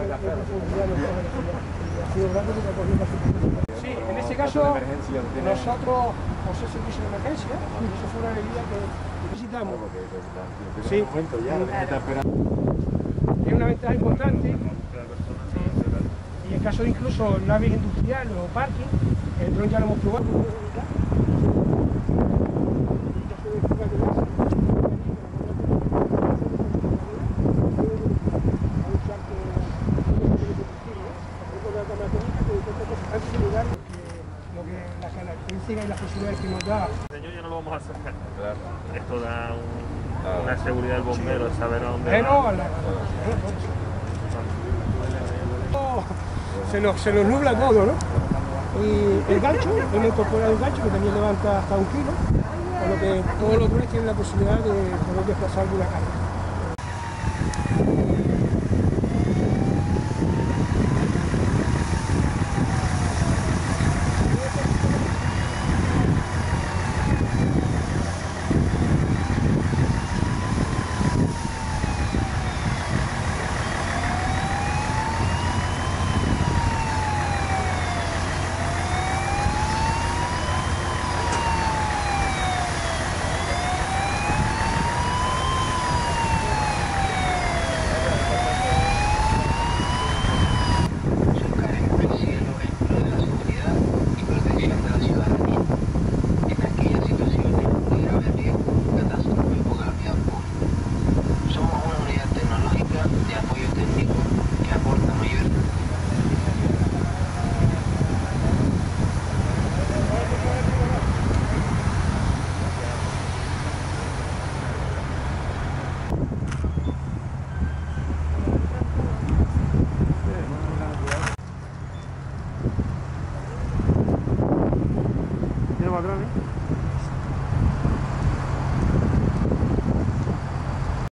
Sí, en ese caso, nosotros, o sea, servicio de emergencia, eso fue una medida que necesitamos. Sí, es una ventaja importante. Y en caso de incluso naves industriales o parking, el dron ya lo hemos probado. Las características y las posibilidades que nos da. Ya no lo vamos a hacer. Claro. Esto da una seguridad del bombero, saber a dónde se nos nubla todo, ¿no? Y el gancho, hemos incorporado un gancho que también levanta hasta 1 kilo, con lo que todos los drones tienen la posibilidad de poder desplazar alguna carga. Patrones.